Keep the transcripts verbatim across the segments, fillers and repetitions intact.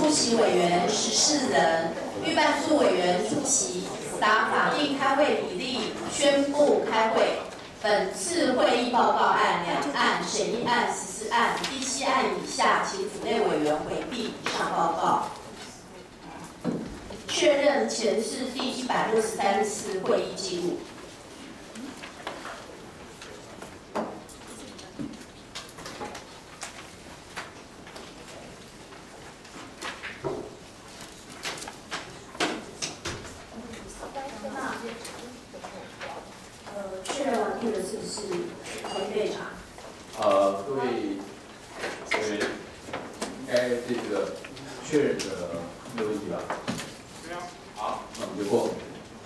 出席委员十四人，预办处委员出席，达法定开会比例，宣布开会。本次会议报告案两案、审议案十四案，第七案以下，请府内委员回避以上报告。确认前次第一百六十三次会议记录。呃，确认完毕的是不是同一备查？ 呃，各位委员，应该这个确认的没有问题吧？ 没有。 好，那我们就过。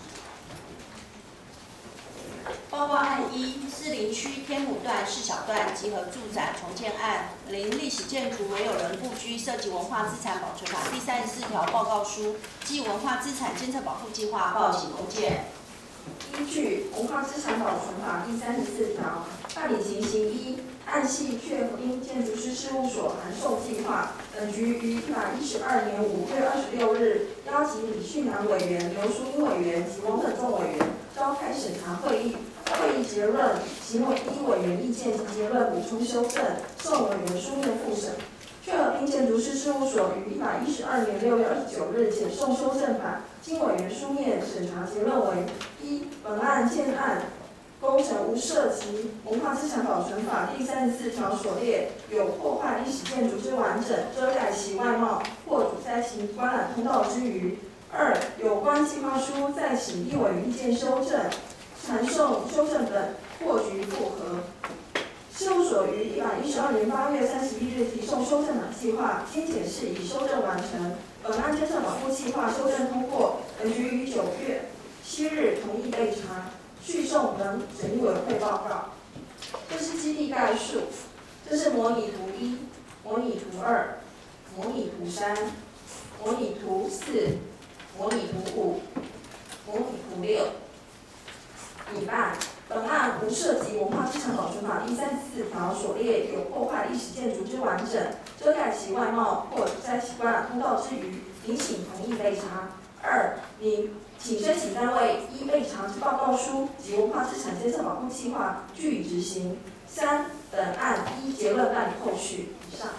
报告案一：士林区天母段市小段集合住宅重建案，零历史建筑为有人故居，涉及文化资产保存法第三十四条报告书暨文化资产监测保护计划报请公件。 依据《文化资产保存法》第三十四条，办理情形一，案系确因建筑师事务所函授计划，本局于一百一十二年五月二十六日邀请李旭南委员、刘淑英委员及王本仲委员召开审查会议。会议结论，行为依委员意见及结论补充修正，送委员书面复审。确合并建筑师事务所于一百一十二年六月二十九日检送修正版，经委员书面审查结论为：一、本案建案工程无涉及文化资产保存法第三十四条所列有破坏历史建筑之完整、遮盖其外貌或阻塞其观览通道之余；二、有关计划书再请议委员意见修正，传送修正本获局复核。事务所于一百一十二年八月三十一日提送修正版计划，经检视已修正完成。本案监测保护计划修正通过，本局于九月七日同意备查，续送本审议委员会报告。这是基地概述，这是模拟图一、模拟图二、模拟图三、模拟图四、模拟图五、模拟图六。乙办，本案无涉及文化资产保存法第三十四条所列有破坏历史建筑之完整、遮盖其外貌或阻塞其观览通道之余，您请同意备查。二，您请申请单位依备查之报告书及文化资产监测保护计划据以执行。三，本案依结论办理后续。以上。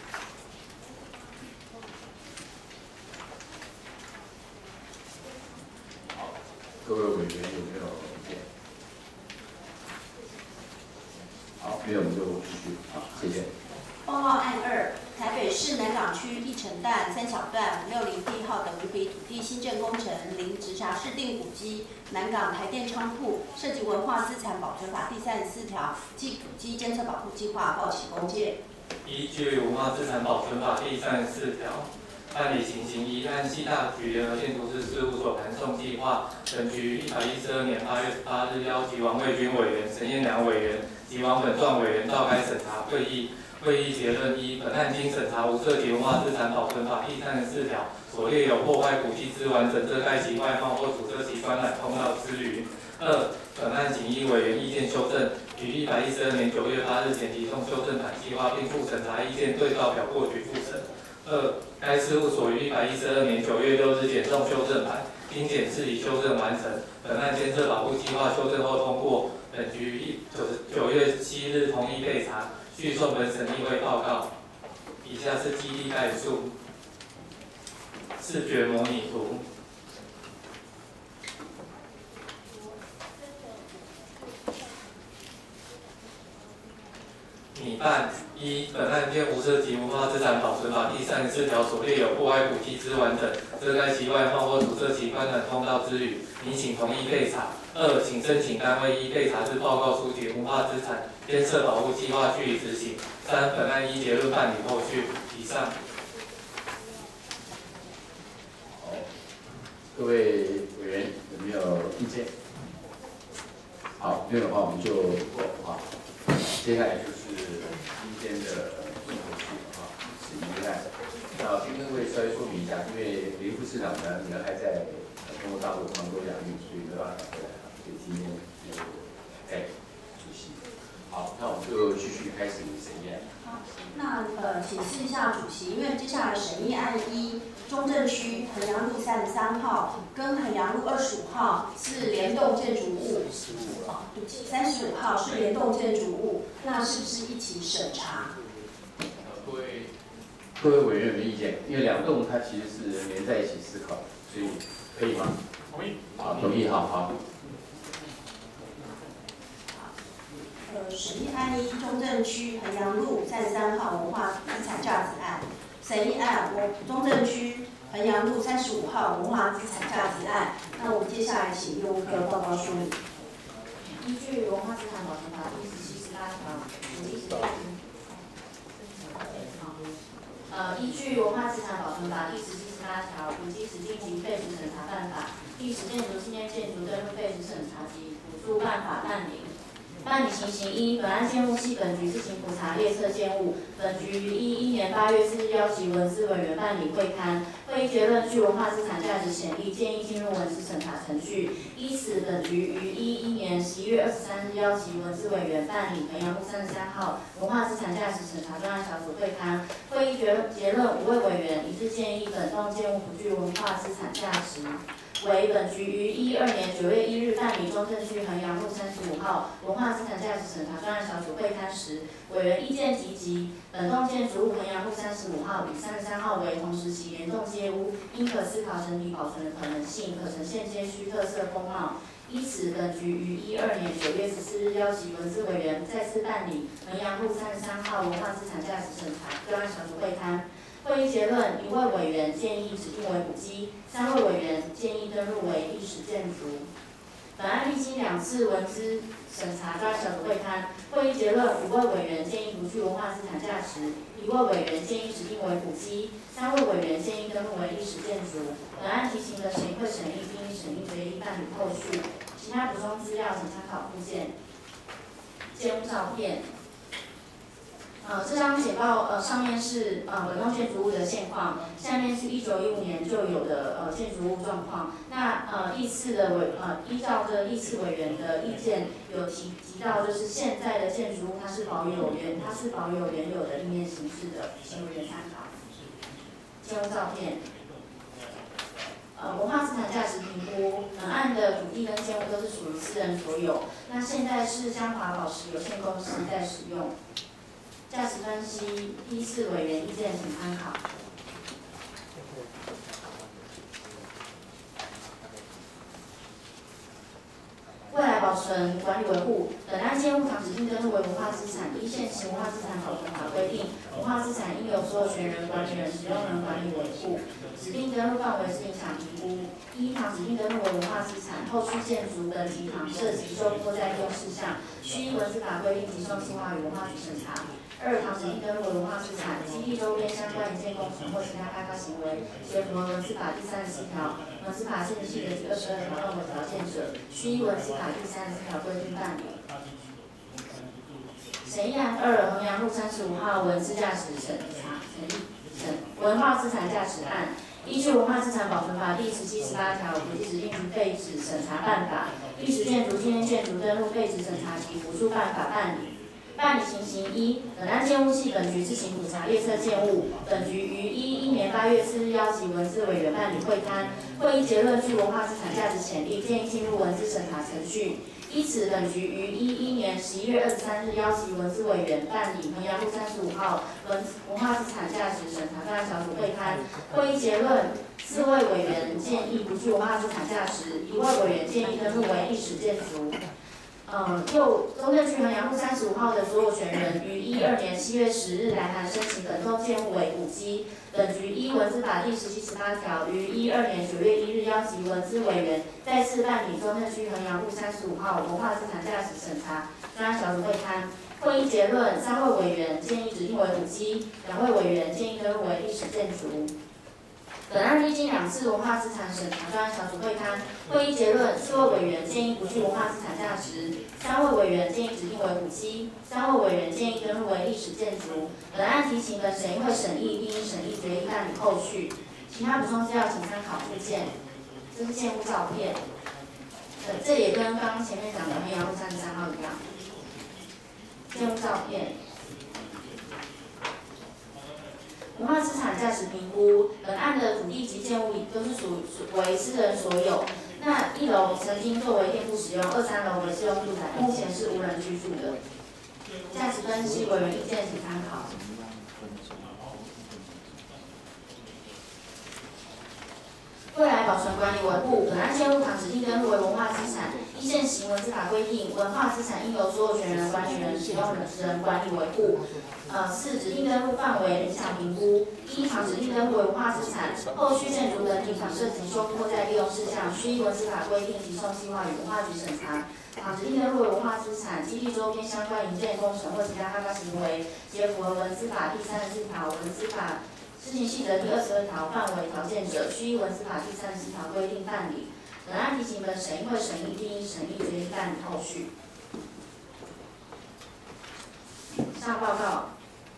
好，各位委员有没有？好，没有我们就继续。好，谢谢。 报告案二：台北市南港区一城段三小段五六零地号等五笔土地新建工程，零直辖市定古迹南港台电仓库，涉及文化资产保存法第三十四条暨古迹监测保护计划报请公件。 依据文化资产保存法第三十四条，办理情形一，按系大局联合建筑师事务所函送计划，本局一百一十二年八月十八日邀集王卫军委员、陈彦良委员及王本壮委员召开审查会议。会议结论一，本案经审查无涉及文化资产保存法第三十四条所列有破坏古迹之完整、遮盖其外貌或阻塞其观览通道之余。二，本案仅依委员意见修正，于一百一十二年九月八日前提送修正版计划，并附审查意见对照表过局复审。二，该事务所于一百一十二年九月六日检送修正版，经检视已修正完成。本案监测保护计划修正后通过，本局一九月七日同意备查。续送本审议会报告。以下是基地概述、视觉模拟图。拟办一，本案件无涉及文化资产保存法第三十四条所列有破坏古迹之完整、遮盖其外貌或阻塞其观览通道之余，您请同意备查。二，请申请单位依备查之报告书及文化资产监测保护计划据以执行。三，本案依结论办理后续。以上。 好，各位委员有没有意见？好，没有的话我们就过啊。接下来就是今天的重头戏啊，审议案。那今天会稍微说明一下，因为林副市长呢，人还在中国大陆杭州养育，所以没办法回来啊，所以今天就在出席。好，那我们就继续开始审议案。 好。 那呃，请示一下主席，因为接下来审议案一，中正区衡阳路三十三号跟衡阳路二十五号是联动建筑物，哦，对不起，三十五号是联动建筑物，那是不是一起审查？ 各位各位委员有没有意见？因为两栋它其实是连在一起思考，所以可以吗？ 同意。 好，同意，好好。 呃，审议案一，中正区衡阳路三十三号文化资产价值案；审议案我中正区衡阳路三十五号文化资产价值案。那我们接下来请业务科报告说明。 依据《文化资产保存法》第十七、十八条，土地使用呃，依据《文化资产保存法》第十七、十八条，古迹指定及废止审查办法、历史建筑、纪念建筑登录废止审查及补助办法办理。办理情形一，本案件务系本局自行普查列册件物，本局于一一年八月四日邀集文资委员办理会勘，会议结论具文化资产价值显力，建议进入文资审查程序。依此，本局于一一年十一月二十三日邀集文资委员办理衡阳路三十三号文化资产价值审查专案小组会勘，会议结结论五位委员一致建议本栋建物不具文化资产价值。为本局于一二年九月一日办理中正区衡阳路三十五号文化资产价值审查专案小组会勘时，委员意见提及，本栋建筑物衡阳路三十五号与三十三号为同时期联动街屋，应可思考整体保存的可能性，可呈现街区特色风貌。依此，本局于一二年九月十四日邀集文资委员再次办理衡阳路三十三号文化资产价值审查专案小组会勘。会议结论，一位委员建议指定为古迹，三位委员建议登录为历史建筑。本案历经两次文资审查专案小组会勘，会议结论，五位委员建议不具文化资产价值，一位委员建议指定为古迹，三位委员建议登录为历史建筑。本案提行的审议会审议并依审议决议办理后续。其他补充资料请参考附件。建物照片。呃，这张简报呃上面是呃本栋建筑物的现况，下面是一九一五年就有的呃建筑物状况。那呃历次的委呃依照这历次委员的意见，有提提到就是现在的建筑物它是保有原它是保有原有的立面形式的，请委员参考。建物照片。呃，文化资产价值评估，本案的土地跟建物都是属于私人所有。那现在是江华宝石有限公司在使用。价值分析，第四委员意见请参考。未来保存管理维护，本案建物堂指定登录为文化资产，依现行文化资产保存法规定，文化资产应由所有权人、管理人、使用人管理维护。指定登录范围是影响评估。一堂指定登录为文化资产，后续建筑等其堂设及受迫在利用事项，需依文资法规定提送计划与文化局审查。二、堂指定登录为文化资产，基地周边相关营建工程或其他开发行为，且符合文资法第三十四条、文资法限制性的第二十二条任何条件者，需依文资法第三十四条规定办理。审议案二，衡阳路三十五号文资价值审查审议审文化资产价值案。依据《文化资产保存法》第十七、十八条，古迹指定及废止审查办法、历史建筑、纪念建筑登录废止审查及补助办法办理。办理情形一，本案建物系本局自行普查列册建物，本局于一一年八月四日邀集文资委员办理会勘，会议结论具文化资产价值潜力，建议进入文资审查程序。依此，本局于一一年十一月二十三日邀集文资委员办理衡阳路三十五号文文化资产价值审查专案小组会勘，会议结论，四位委员建议不具文化资产价值，一位委员建议登录为历史建筑。嗯，就中正区衡阳路三十五号的所有权人于一二年七月十日来函申请本栋建物为古迹。本局依文资法第十七、十八条，于一二年九月一日邀集文资委员再次办理中正区衡阳路三十五号文化资产价值审查专案小组会勘。会议结论，三位委员建议指定为古迹，两位委员建议登录为历史建筑。本案历经两次文化资产审查专案小组会勘，会议结论，四位委员建议不具文化资产价值，三位委员建议指定为古迹，三位委员建议登录为历史建筑。本案提行的审议会审议，并依审议决议办理后续。其他补充资料请参考附件。这是建物照片，呃，这也跟刚刚前面讲的衡阳路三十三号一样。建物照片。 文化资产价值评估，本案的土地及建物都是属为私人所有。那一楼曾经作为店铺使用，二三楼为自用住宅，目前是无人居住的。价值分析委员意见请参考。未来保存管理维护，本案建物堂指定登录为文化资产，依现行文资法规定，文化资产应由所有权人、管理人、使用人管理维护。呃，四指定登录范围影响评估，一堂指定登录为文化资产，后续建筑等景场设及修复或再利用事项，需依文资法规定及送计划与文化局审查。堂指定登录为文化资产，基地周边相关营建工程或其他开发行为，皆符合文资法第三十四条、文资法施行细则第二十二条范围条件者，需依文资法第三十四条规定办理。本案提请本审议会审议，并依审议决议办理后续。上报告。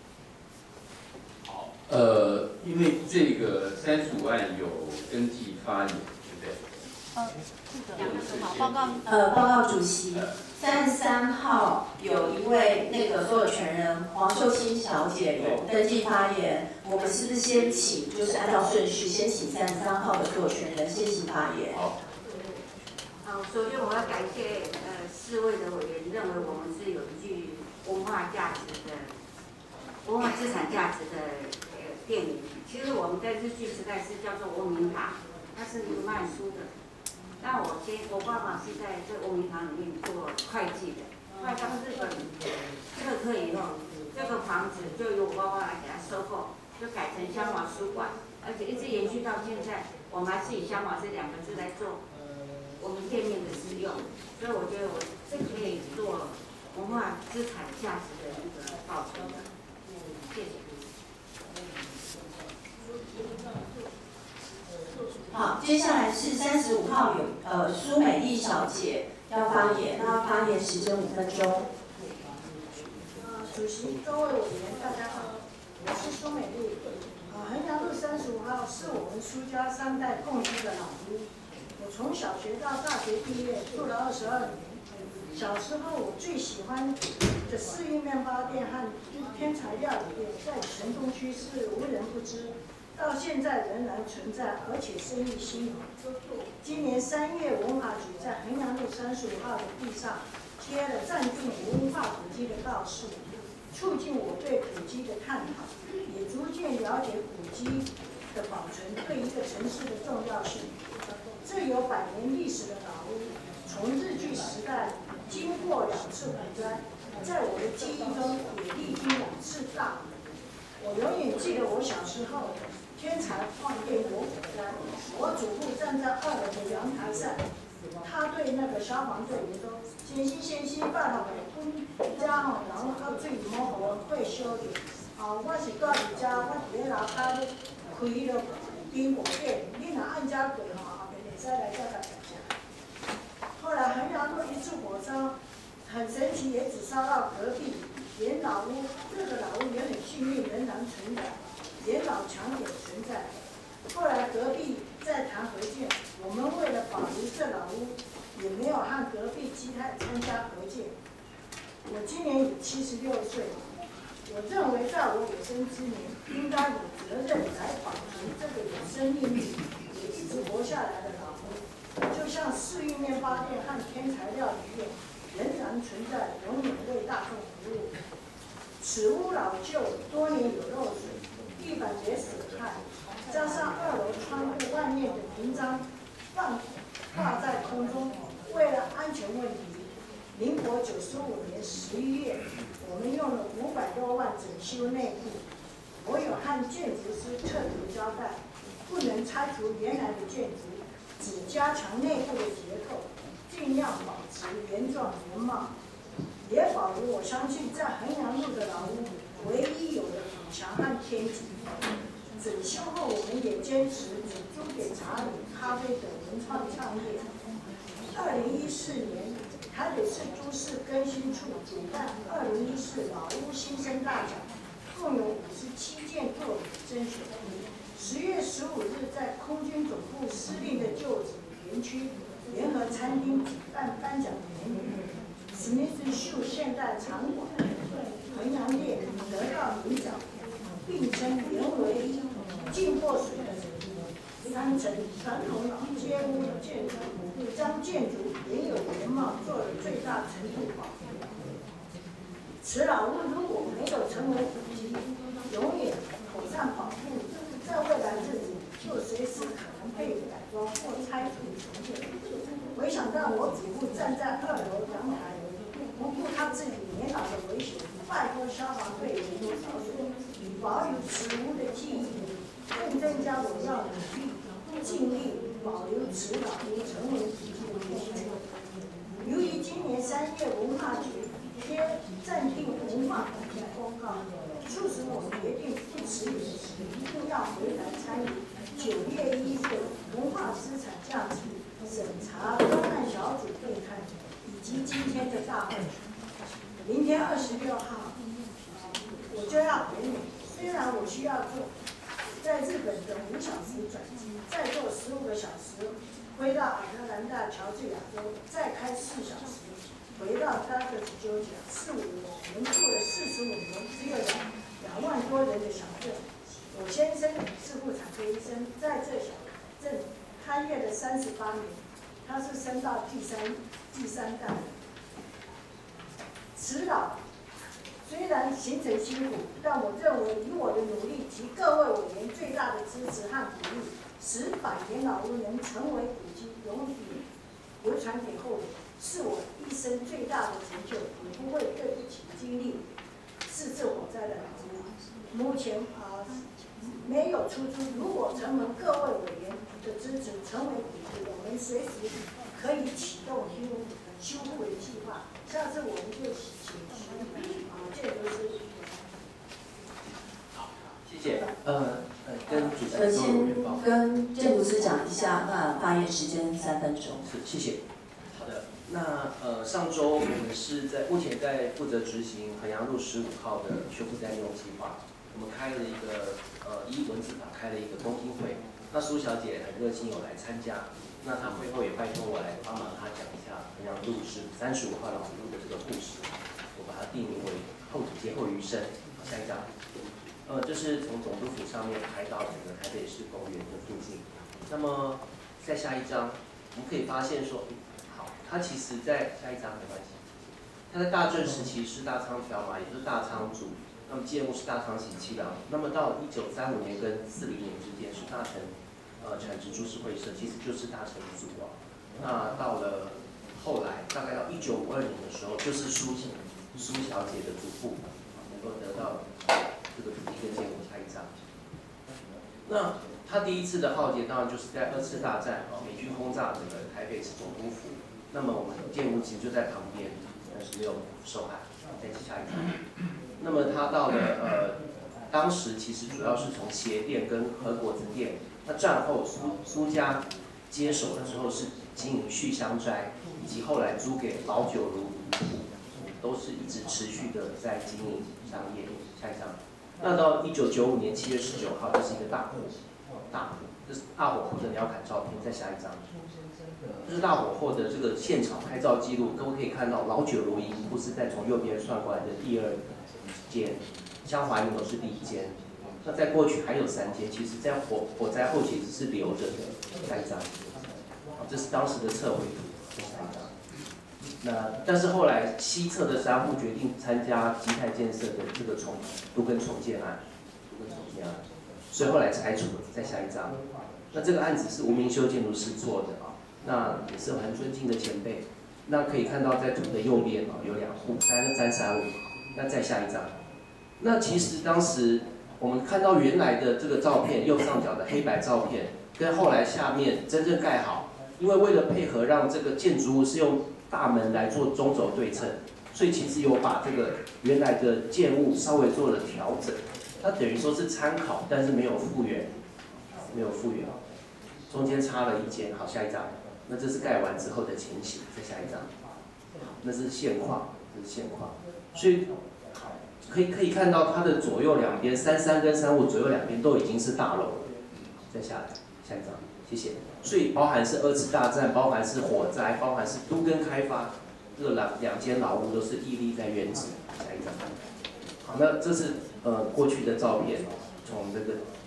好，呃，因为这个三十五案有登记发言，对不对？ 呃，两个什么报告？呃，报告主席，三十三号有一位那个所有权人黄秀清小姐有登记发言，我们是不是先请，就是按照顺序，先请三十三号的所有权人先行发言？ 好。 好，首先我要感谢呃四位的委员认为我们是有具文化价值的、文化资产价值的呃店名。其实我们在日据时代是叫做文明堂，它是一个卖书的。但我先，我爸爸是在这文明堂里面做会计的。后来当日本撤退以后，这个房子就由我爸爸来给它收购，就改成香华书馆，而且一直延续到现在，我们还是以香华这两个字来做我们店面的使用，所以我觉得我是可以做文化资产价值的一个保存的。谢谢。 好，接下来是三十五号有呃苏美丽小姐要发言，那发言时间五分钟。 呃，主席、各位委员，大家好，我是苏美丽。呃，衡阳路三十五号是我们苏家三代共居的老屋。我从小学到大学毕业，住了二十二年。小时候我最喜欢的世运面包店和天才料理店，在城东区是无人不知。到现在仍然存在，而且生意兴隆。今年三月，文化局在衡阳路三十五号的地上贴了暂定文化古迹的告示，促进我对古迹的探讨，也逐渐了解古迹的保存对一个城市的重要性。这有百年历史的老屋，从日据时代经过两次火灾，在我的记忆中也历经两次大火。我永远记得我小时候。天才矿店有火灾，我祖父站在二楼的阳台上，他对那个消防队员说：“先生先生，拜托来阮家吼，然后到水唔好互火烧着。哦，我是住伫遮，我伫咧楼骹咧开迄个冰果店，你若按遮过吼，后面会使来遮甲食食。”后来衡阳路一次火烧，很神奇，也只烧到隔壁，连老屋，这个老屋也很幸运，仍然存在。连老墙也存在。后来隔壁再谈合建，我们为了保留这老屋，也没有和隔壁基泰参加合建。我今年已七十六岁，我认为在我有生之年，应该有责任来保存这个有生命力、也一直活下来的老屋。就像世运面包店和天才料理店仍然存在，永远为大众服务。此屋老旧，多年有漏水。地板也损害，加上二楼窗户外面的屏障放挂在空中，为了安全问题，民国九十五年十一月，我们用了五百多万整修内部。我有和建筑师特别交代，不能拆除原来的建筑，只加强内部的结构，尽量保持原状原貌，也保留我相信在衡阳路的老屋唯一有的府墙和天井。整修后，我们也坚持只租给茶饮、咖啡等文创创业。二零一四年，台北市都市更新处主办二零一四老屋新生大奖，共有五十七件作品甄选。十月十五日，在空军总部司令的旧址园区联合餐厅举办颁奖典礼。史密斯秀现代场馆衡阳店得到银奖，并称原为落水的三层传统老街屋的建筑，将建筑原有原貌做了最大程度保护。此老屋如果没有成为古迹，永远妥善保护，在未来日子就随时可能被改装或拆除重建。没想到我祖父站在二楼阳台，不顾他自己年老的危险，拜托消防队员多少水，以保有此屋的记忆，更增加我要努力尽力保留此老屋成为古迹的决心。由于今年三月文化局贴暂定文化普及公告，促使我决定不迟延，一定要回来参与九月一日文化资产价值审查专案小组会开，以及今天的大会。明天二十六号，我就要回美。虽然我需要做在日本等五小时转机，再坐十五个小时回到亚特兰大乔治亚州，再开四小时回到加州九甲，四五人住了四十五年，只有两两万多人的小镇。我先生是妇产科医生，在这小镇开业了三十八年，他是升到第三第三代。此老虽然行程辛苦，但我认为以我的努力及各位委员最大的支持和鼓励，使百年老屋能成为古迹，永远流传给后人，是我一生最大的成就，也不会对不起经历四次火灾的老屋。目前啊、呃、没有出租，如果承蒙各位委员的支持，成为古迹，我们随时可以启动修修复的计划。下次我们就请徐啊建筑师。 好，谢谢。呃呃，跟主持呃， 人先跟建筑师讲一下，那发言时间三分钟。 是，谢谢。好的，那呃上周我们是在目前在负责执行衡阳路十五号的修复再利用计划，我们开了一个呃依文字法开了一个公听会，那苏小姐很热心有来参加。那他会后也拜托我来帮忙他讲一下衡阳路是三十五号老路的这个故事，我把它定名为后劫后余生。下一张，呃，这是从总督府上面拍到整个台北市公园的附近。那么再下一张，我们可以发现说，好，它其实在下一张没关系，它在大正时期是大仓条马，也就是大仓主，那么建物是大仓喜七郎。那么到一九三五年跟四零年之间是大成。呃，产值株式会社其实就是大成组啊。那到了后来，大概到一九五二年的时候，就是苏苏小姐的祖父能够得到这个土地跟建物。下一张。那他第一次的浩劫，当然就是在二次大战啊，美军轰炸整个台北市总督府。那么我们建物其实就在旁边，但是没有受害。再下一张。那么他到了呃，当时其实主要是从鞋店跟和果子店。那战后苏苏家接手了之后是经营旭香斋，以及后来租给老酒如，都是一直持续的在经营商业。下一张，那到一九九五年七月十九号，这是一个大火，大火，这是大火后的鸟瞰照片。再下一张，这是大火后的这个现场拍照记录，各位可以看到老酒如银库是在从右边算过来的第二间，香华银楼是第一间。那在过去还有三间，其实在火火灾后其实是留着的。下一张，这是当时的测绘图。下一张。那但是后来西侧的商户决定参加基泰建设的这个重都跟重建案，都跟重建案，所以后来拆除了。再下一张。那这个案子是吴明修建筑师做的啊，那也是很尊敬的前辈。那可以看到在图的右边啊有两户，三三三五。那再下一张。那其实当时。我们看到原来的这个照片，右上角的黑白照片，跟后来下面真正盖好，因为为了配合让这个建筑物是用大门来做中轴对称，所以其实有把这个原来的建物稍微做了调整。它等于说是参考，但是没有复原，没有复原，中间插了一间。好，下一张，那这是盖完之后的情形。再下一张，那是现况，这是现况，所以。可以可以看到它的左右两边，三三跟三五左右两边都已经是大楼了。再下来，下一张，谢谢。所以包含是二次大战，包含是火灾，包含是都更开发，这个两两间老屋都是屹立在原址。下一张。好，那这是呃过去的照片，从这个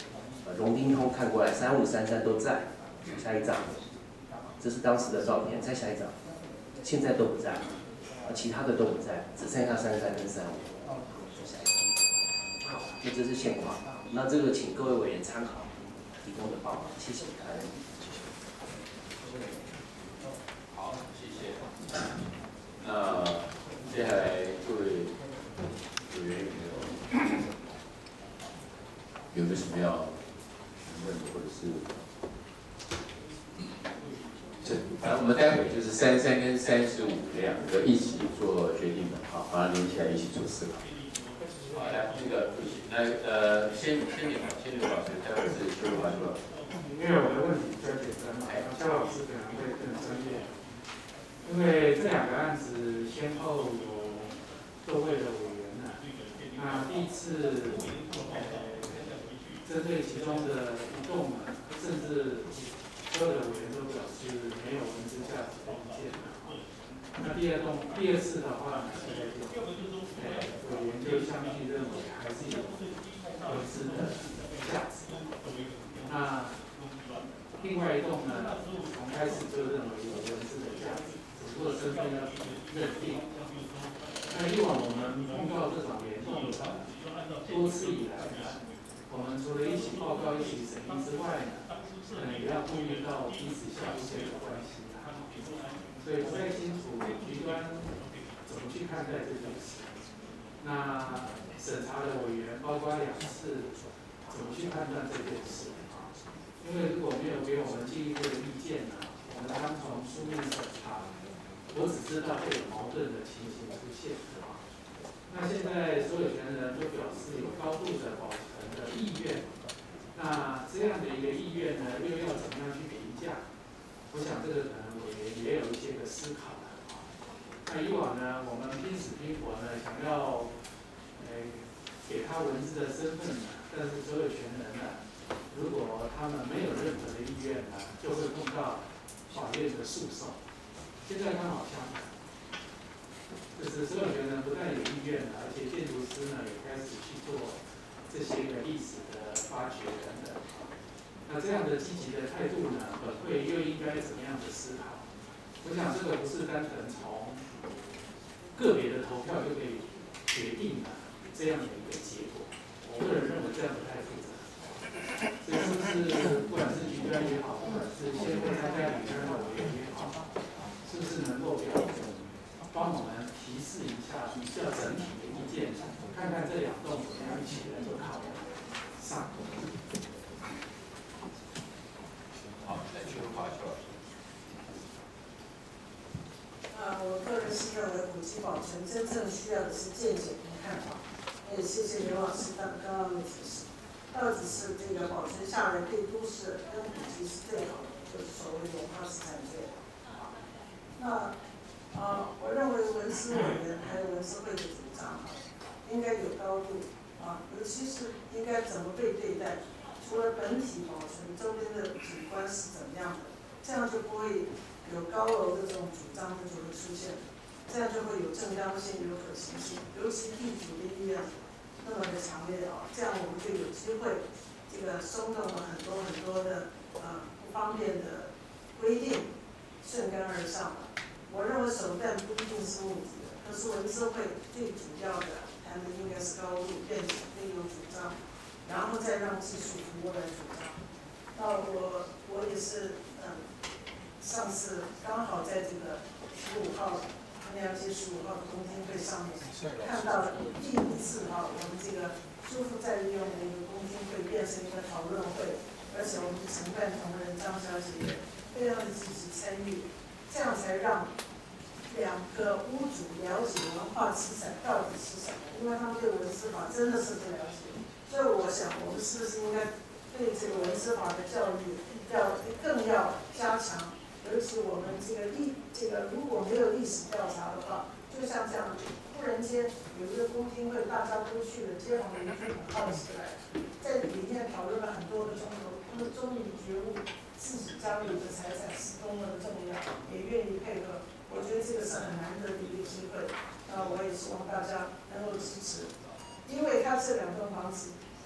呃龙町通看过来，三五三三都在。下一张，这是当时的照片，再下一张，现在都不在，啊，其他的都不在，只剩下三三跟三五。下一张，好，那这是现况。那这个请各位委员参考提供的报告，谢谢。 好，谢谢。那接下来各位委员有没有有没有什么要问的，或者是？然后我们待会就是三三跟三十五两个一起做决定的，好，把它连起来一起做思考。好，来这个不行，那呃先先领先刘老师，待会是邱老师。 因为我的问题比较简单嘛，肖老师可能会更专业。因为这两个案子先后有多位的委员呢，那第一次呃针对其中的一栋呢，甚至所有的委员都表示没有文字价值的意见。那第二栋第二次的话呢，呃委员就相继认为还是有文字的价值。那另外一栋呢，从开始就认为有文字的价值，只不过身份要认定。那以往我们碰到这种联动的话，多次以来呢，我们除了一起报告、一起审议之外呢，可能也要顾虑到彼此相互间的关系。所以不太清楚局端怎么去看待这件事。那审查的委员包括两次，怎么去判断这件事？因为如果没有给我们进一步的意见呢，我们单从书面审查，我只知道会有矛盾的情形出现。那现在所有权人都表示有高度的保存的意愿，那这样的一个意愿呢，又要怎么样去评价？我想这个可能委员也有一些个思考的。那以往呢，我们拼死拼活呢，想要呃给他文字的身份呢，但是所有权人呢，如果他们没有任何的意愿呢，就会碰到法院的诉讼。现在刚好相反，就是所有权人不但有意愿了，而且建筑师呢也开始去做这些个历史的发掘等等。那这样的积极的态度呢，本会又应该怎么样的思考？我想这个不是单纯从个别的投票就可以决定了这样的一个结果。我个人认为这样不太负责。所以是不是不管是局端也好，不管是先会参加旅端的委员也好，是不是能够表帮我们提示一下比较整体的意见，看看这两栋怎么样一起来做考量上。 好，来邱华邱老师。 呃，我个人是认为古迹保存真正需要的是见解跟看法。也谢谢刘老师刚刚刚的提示，到底是这个保存下来对都市跟古迹是最好的，就是所谓文化资产税。好，那呃，我认为文史委员还有文史会的主张哈，应该有高度啊，尤其是应该怎么被对待。除了本体保存，周边的景观是怎么样的，这样就不会有高楼的这种主张就会出现，这样就会有正当性、有可行性，尤其地主的意愿那么的强烈啊，这样我们就有机会这个松动了很多很多的呃不方便的规定，顺根而上了。我认为手段不一定是目的的，可是文资会最主要的谈的应该是高度、愿景、内有主张。然后再让技术服务来主张。那我我也是，嗯，上次刚好在这个十五号衡阳街十五号的公听会上面看到第一次哈，我们这个修复再利用的一个公听会变成一个讨论会，而且我们的承办同仁张小姐也非常的积极参与，这样才让两个屋主了解文化资产到底是什么，因为他们对文字法真的是不了解。所以我想，我们是不是应该对这个文资法的教育要更要加强？尤其我们这个历这个如果没有历史调查的话，就像这样，忽然间有一个公听会，大家都去了，街坊邻居很好奇来，在里面讨论了很多个钟头，他们终于觉悟自己家里的财产是多么的重要，也愿意配合。我觉得这个是很难得的一个机会，那我也希望大家能够支持。因为他这两栋房子，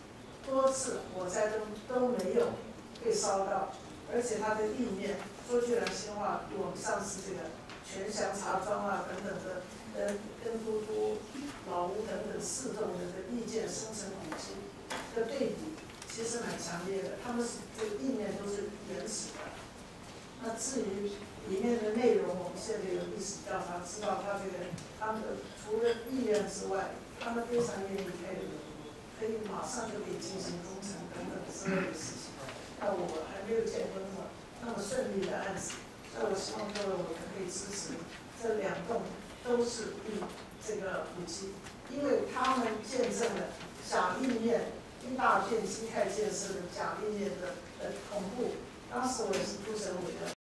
多次火灾都都没有被烧到，而且它的地面，说句良心话，比我们上次这个全祥茶庄啊等等的，跟跟都都老屋等等四栋的的意见生成古迹的对比，其实蛮强烈的。他们是这个地面都是原始的。那至于里面的内容，我们现在有历史调查，知道他这个他们的除了意愿之外，他们非常愿意配合，可以马上就可以进行工程等等之类的事情。那我还没有见过那么那么顺利的案子，所以我希望各位我们可以支持这两栋都是立这个古迹，因为他们见证了甲立面一大片基泰建设的甲立面的的同步。当时我也是都审委的，